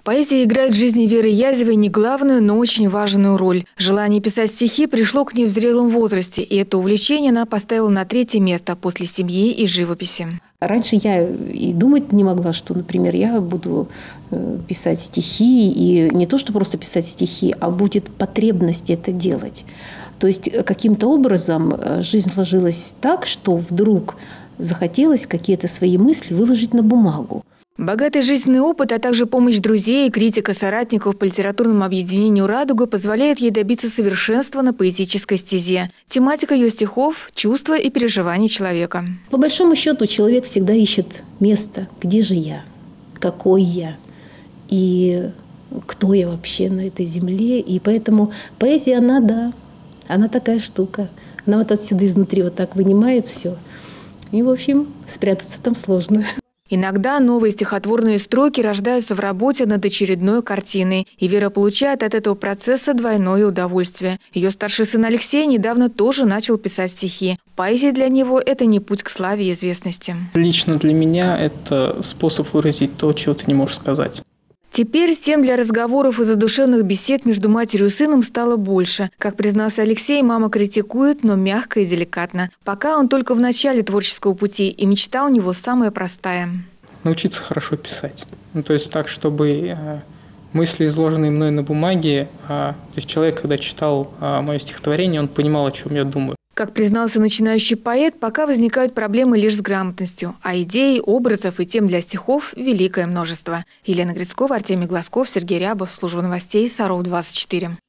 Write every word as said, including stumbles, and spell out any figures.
Поэзия играет в жизни Веры Язевой не главную, но очень важную роль. Желание писать стихи пришло к ней в зрелом возрасте, и это увлечение она поставила на третье место после семьи и живописи. Раньше я и думать не могла, что, например, я буду писать стихи, и не то, что просто писать стихи, а будет потребность это делать. То есть каким-то образом жизнь сложилась так, что вдруг захотелось какие-то свои мысли выложить на бумагу. Богатый жизненный опыт, а также помощь друзей и критика соратников по литературному объединению «Радуга» позволяет ей добиться совершенства на поэтической стезе. Тематика ее стихов – чувства и переживания человека. По большому счету человек всегда ищет место, где же я, какой я и кто я вообще на этой земле. И поэтому поэзия, она, да, она такая штука. Она вот отсюда изнутри вот так вынимает все. И, в общем, спрятаться там сложно. Иногда новые стихотворные строки рождаются в работе над очередной картиной, и Вера получает от этого процесса двойное удовольствие. Ее старший сын Алексей недавно тоже начал писать стихи. Поэзия для него – это не путь к славе и известности. Лично для меня это способ выразить то, чего ты не можешь сказать. Теперь тем для разговоров и задушевных бесед между матерью и сыном стало больше. Как признался Алексей, мама критикует, но мягко и деликатно. Пока он только в начале творческого пути, и мечта у него самая простая. Научиться хорошо писать. Ну, то есть так, чтобы э, мысли, изложенные мной на бумаге, э, то есть человек, когда читал э, мое стихотворение, он понимал, о чем я думаю. Как признался начинающий поэт, пока возникают проблемы лишь с грамотностью, а идей, образов и тем для стихов великое множество. Елена Грицкова, Артемий Глазков, Сергей Рябов, Служба новостей, Саров двадцать четыре.